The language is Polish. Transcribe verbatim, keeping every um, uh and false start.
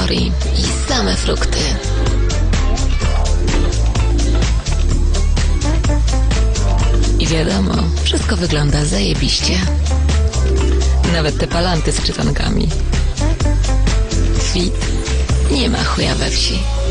kalorii i same frukty. I wiadomo, wszystko wygląda zajebiście. Nawet te palanty z czytankami. Fit nie ma chuja we wsi.